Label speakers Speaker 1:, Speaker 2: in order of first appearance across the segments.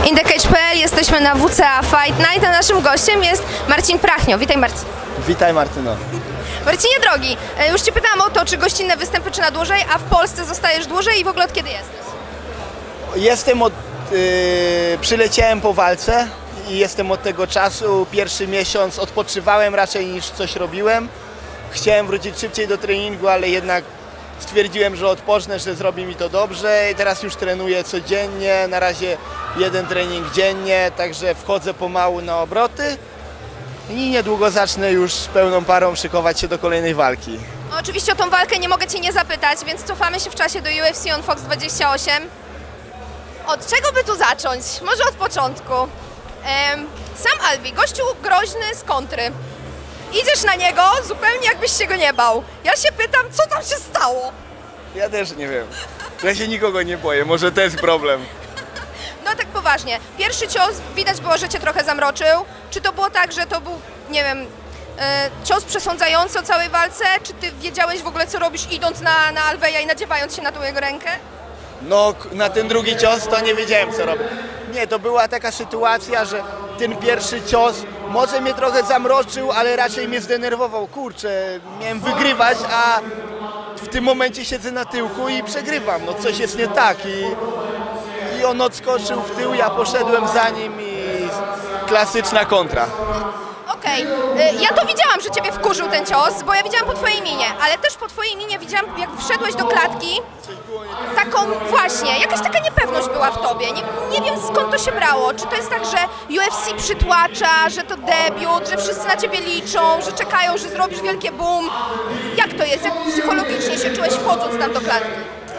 Speaker 1: InTheCage.pl, jesteśmy na WCA Fight Night, a naszym gościem jest Marcin Prachnio. Witaj, Marcin.
Speaker 2: Witaj, Martyno.
Speaker 1: Marcinie drogi, już Cię pytałam o to, czy gościnne występy, czy na dłużej, a w Polsce zostajesz dłużej i w ogóle od kiedy jesteś?
Speaker 2: Przyleciałem po walce i jestem od tego czasu. Pierwszy miesiąc odpoczywałem raczej niż coś robiłem. Chciałem wrócić szybciej do treningu, ale jednak stwierdziłem, że odpocznę, że zrobi mi to dobrze i teraz już trenuję codziennie, na razie jeden trening dziennie, także wchodzę pomału na obroty i niedługo zacznę już pełną parą szykować się do kolejnej walki.
Speaker 1: No, oczywiście o tą walkę nie mogę Cię nie zapytać, więc cofamy się w czasie do UFC on Fox 28. Od czego by tu zacząć? Może od początku. Sam Alvi, gościu groźny z kontry. Idziesz na niego zupełnie jakbyś się go nie bał. Ja się pytam, co tam się stało?
Speaker 2: Ja też nie wiem. Ja się nikogo nie boję, może to jest problem.
Speaker 1: No tak poważnie. Pierwszy cios, widać było, że Cię trochę zamroczył. Czy to było tak, że to był, nie wiem, cios przesądzający o całej walce? Czy Ty wiedziałeś w ogóle, co robisz, idąc na Alveja i nadziewając się na tą jego rękę?
Speaker 2: No, na ten drugi cios to nie wiedziałem, co robię. Nie, to była taka sytuacja, że ten pierwszy cios może mnie trochę zamroczył, ale raczej mnie zdenerwował. Kurczę, miałem wygrywać, a w tym momencie siedzę na tyłku i przegrywam. No coś jest nie tak i on odskoczył w tył, ja poszedłem za nim i klasyczna kontra.
Speaker 1: Okej, ja to widziałam, że Ciebie wkurzył ten cios, bo ja widziałam po Twojej minie, ale też po Twojej minie widziałam, jak wszedłeś do klatki, taką właśnie, jakaś taka niepewność była w Tobie. Nie wiem, skąd to się brało. Czy to jest tak, że UFC przytłacza, że to debiut, że wszyscy na Ciebie liczą, że czekają, że zrobisz wielkie boom? Jak to jest? Jak psychologicznie się czułeś wchodząc tam do klatki?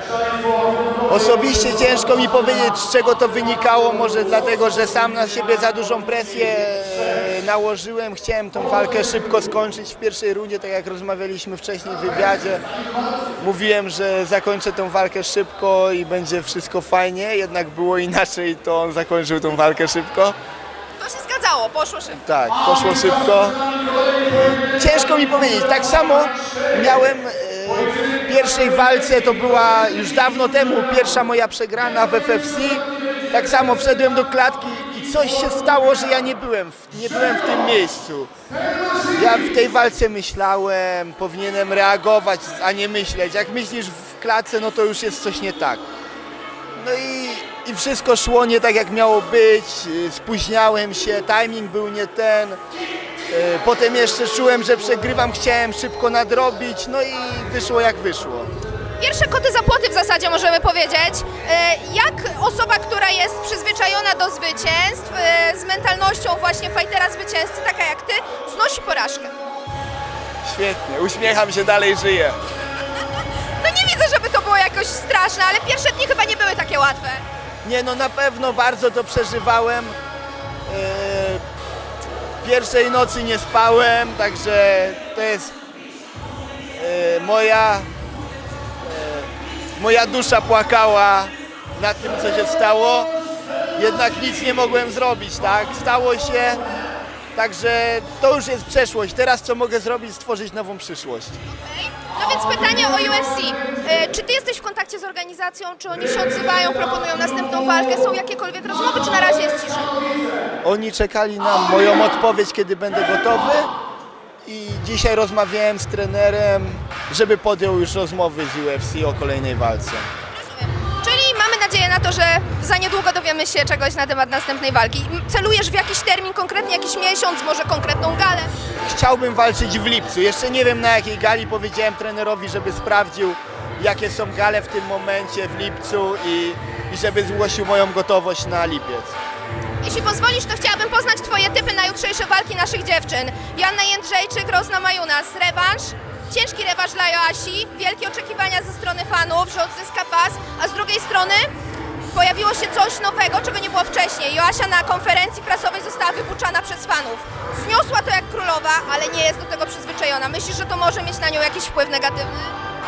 Speaker 2: Osobiście ciężko mi powiedzieć, z czego to wynikało, może dlatego, że sam na siebie za dużą presję nałożyłem. Chciałem tą walkę szybko skończyć w pierwszej rundzie, tak jak rozmawialiśmy wcześniej w wywiadzie. Mówiłem, że zakończę tą walkę szybko i będzie wszystko fajnie, jednak było inaczej, to on zakończył tą walkę szybko.
Speaker 1: To się zgadzało, poszło szybko.
Speaker 2: Tak, poszło szybko. Ciężko mi powiedzieć, tak samo miałem w pierwszej walce, to była już dawno temu pierwsza moja przegrana w FFC. Tak samo wszedłem do klatki i coś się stało, że ja nie byłem w tym miejscu. Ja w tej walce myślałem, powinienem reagować, a nie myśleć. Jak myślisz w klatce, no to już jest coś nie tak. No i wszystko szło nie tak, jak miało być. Spóźniałem się, timing był nie ten. Potem jeszcze czułem, że przegrywam, chciałem szybko nadrobić, no i wyszło jak wyszło.
Speaker 1: Pierwsze koty za płoty w zasadzie możemy powiedzieć. Jak osoba, która jest przyzwyczajona do zwycięstw, z mentalnością właśnie fajtera zwycięzcy, taka jak Ty, znosi porażkę?
Speaker 2: Świetnie, uśmiecham się, dalej żyję.
Speaker 1: No nie widzę, żeby to było jakoś straszne, ale pierwsze dni chyba nie były takie łatwe.
Speaker 2: Nie, no na pewno bardzo to przeżywałem. Pierwszej nocy nie spałem, także to jest moja dusza płakała nad tym, co się stało. Jednak nic nie mogłem zrobić, tak? Stało się, także to już jest przeszłość. Teraz co mogę zrobić? Stworzyć nową przyszłość.
Speaker 1: No więc pytanie o UFC. Czy Ty jesteś w kontakcie z organizacją? Czy oni się odzywają, proponują następną walkę? Są jakiekolwiek rozmowy, czy na razie jest cisza?
Speaker 2: Oni czekali na moją odpowiedź, kiedy będę gotowy i dzisiaj rozmawiałem z trenerem, żeby podjął już rozmowy z UFC o kolejnej walce.
Speaker 1: Rozumiem. Czyli mamy nadzieję na to, że za niedługo dowiemy się czegoś na temat następnej walki. Celujesz w jakiś termin konkretnie, jakiś miesiąc, może konkretną galę?
Speaker 2: Chciałbym walczyć w lipcu. Jeszcze nie wiem, na jakiej gali. Powiedziałem trenerowi, żeby sprawdził, jakie są gale w tym momencie w lipcu i żeby zgłosił moją gotowość na lipiec.
Speaker 1: Jeśli pozwolisz, to chciałabym poznać Twoje typy na jutrzejsze walki naszych dziewczyn. Joanna Jędrzejczyk, Rosna Majunas. Rewanż, ciężki rewanż dla Joasi, wielkie oczekiwania ze strony fanów, że odzyska pas, a z drugiej strony pojawiło się coś nowego, czego nie było wcześniej. Joasia na konferencji prasowej została wybuczana przez fanów. Zniosła to jak królowa, ale nie jest do tego przyzwyczajona. Myślisz, że to może mieć na nią jakiś wpływ negatywny?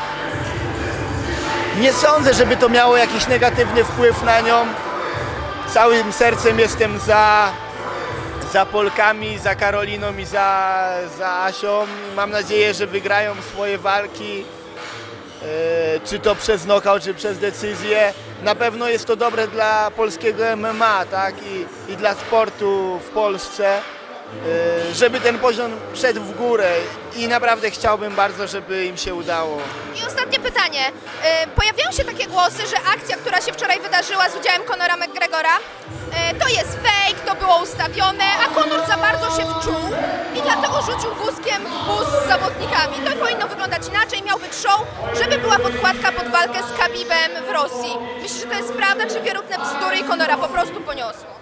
Speaker 2: Nie sądzę, żeby to miało jakiś negatywny wpływ na nią. Całym sercem jestem za Polkami, za Karoliną i za Asią. Mam nadzieję, że wygrają swoje walki czy to przez knockout, czy przez decyzję. Na pewno jest to dobre dla polskiego MMA, tak? I dla sportu w Polsce, żeby ten poziom szedł w górę i naprawdę chciałbym bardzo, żeby im się udało.
Speaker 1: I ostatnie pytanie. Pojawiają się takie głosy, że akcja, która się wczoraj wydarzyła z udziałem Conora McGregora, to jest fake, to było ustawione, a Conor za bardzo się wczuł i dlatego rzucił wózkiem w bus z zawodnikami. To powinno wyglądać inaczej, miał być show, żeby była podkładka pod walkę z Khabibem w Rosji. Myślisz, że to jest prawda, czy wierutne bzdury i Conora po prostu poniosło?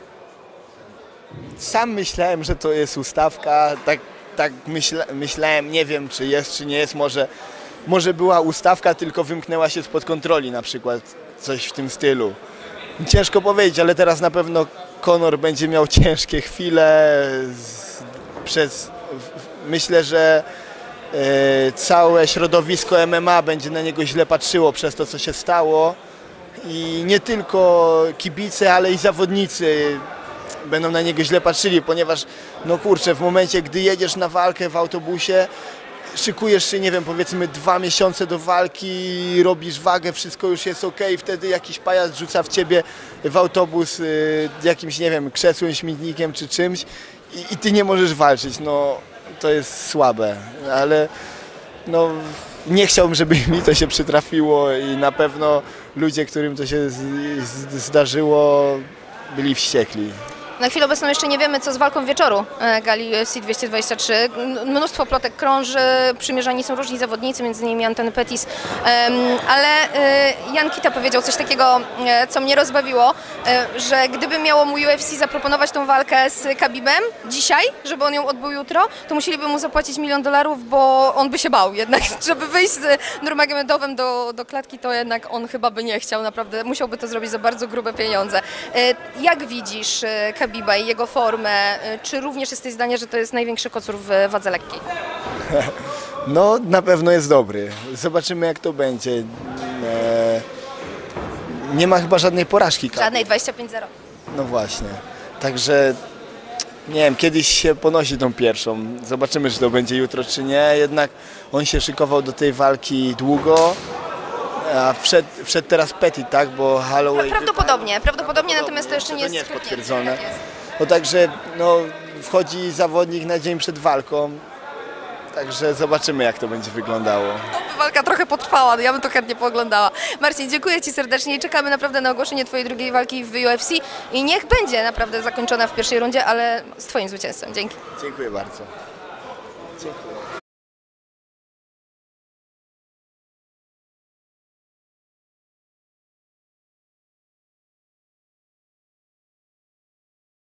Speaker 2: Sam myślałem, że to jest ustawka, tak myślałem, nie wiem czy jest, czy nie jest, może była ustawka, tylko wymknęła się spod kontroli na przykład, coś w tym stylu. Ciężko powiedzieć, ale teraz na pewno Conor będzie miał ciężkie chwile, myślę, że całe środowisko MMA będzie na niego źle patrzyło przez to, co się stało i nie tylko kibice, ale i zawodnicy będą na niego źle patrzyli, ponieważ no kurczę, w momencie, gdy jedziesz na walkę w autobusie, szykujesz się, nie wiem, powiedzmy 2 miesiące do walki, robisz wagę, wszystko już jest ok, wtedy jakiś pajac rzuca w ciebie w autobus jakimś, nie wiem, krzesłem, śmietnikiem czy czymś i ty nie możesz walczyć, no to jest słabe, ale no nie chciałbym, żeby mi to się przytrafiło i na pewno ludzie, którym to się zdarzyło, byli wściekli.
Speaker 1: Na chwilę obecną jeszcze nie wiemy, co z walką wieczoru gali UFC 223. Mnóstwo plotek krąży, przymierzani są różni zawodnicy, między innymi Anthony Pettis, ale Jan Kita powiedział coś takiego, co mnie rozbawiło, że gdyby miało mu UFC zaproponować tą walkę z Khabibem dzisiaj, żeby on ją odbył jutro, to musieliby mu zapłacić $1 milion, bo on by się bał jednak, żeby wyjść z Nurmagomedowem do klatki, to jednak on chyba by nie chciał, naprawdę musiałby to zrobić za bardzo grube pieniądze. Jak widzisz Khabiba i jego formę? Czy również jesteś zdania, że to jest największy kocur w wadze lekkiej?
Speaker 2: No, na pewno jest dobry. Zobaczymy, jak to będzie. Nie ma chyba żadnej porażki.
Speaker 1: Żadnej, 25-0.
Speaker 2: No właśnie. Także, nie wiem, kiedyś się ponosi tą pierwszą. Zobaczymy, czy to będzie jutro, czy nie. Jednak on się szykował do tej walki długo. A wszedł teraz Petit, tak? Bo Holloway...
Speaker 1: Prawdopodobnie, natomiast to jeszcze nie jest
Speaker 2: potwierdzone. No także no, wchodzi zawodnik na dzień przed walką, także zobaczymy, jak to będzie wyglądało.
Speaker 1: Walka trochę potrwała, ja bym to chętnie pooglądała. Marcin, dziękuję Ci serdecznie i czekamy naprawdę na ogłoszenie Twojej drugiej walki w UFC i niech będzie naprawdę zakończona w pierwszej rundzie, ale z Twoim zwycięstwem. Dzięki.
Speaker 2: Dziękuję bardzo. Dziękuję.